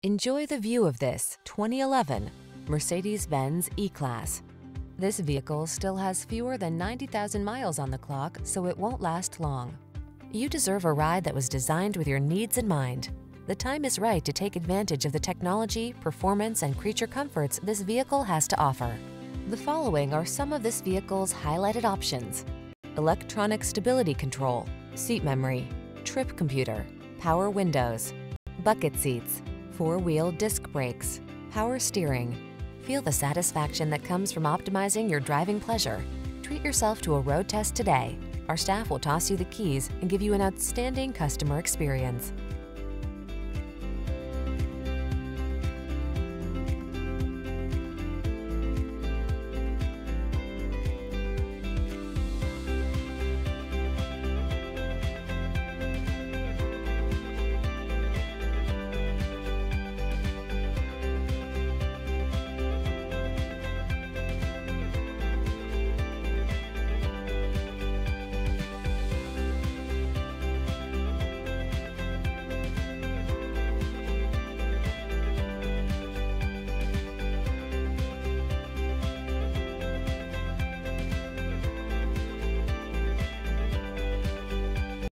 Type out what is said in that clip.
Enjoy the view of this 2011 Mercedes-Benz E-Class. This vehicle still has fewer than 90,000 miles on the clock, so it won't last long. You deserve a ride that was designed with your needs in mind. The time is right to take advantage of the technology, performance, and creature comforts this vehicle has to offer. The following are some of this vehicle's highlighted options: electronic stability control, seat memory, trip computer, power windows, bucket seats, four-wheel disc brakes, power steering. Feel the satisfaction that comes from optimizing your driving pleasure. Treat yourself to a road test today. Our staff will toss you the keys and give you an outstanding customer experience.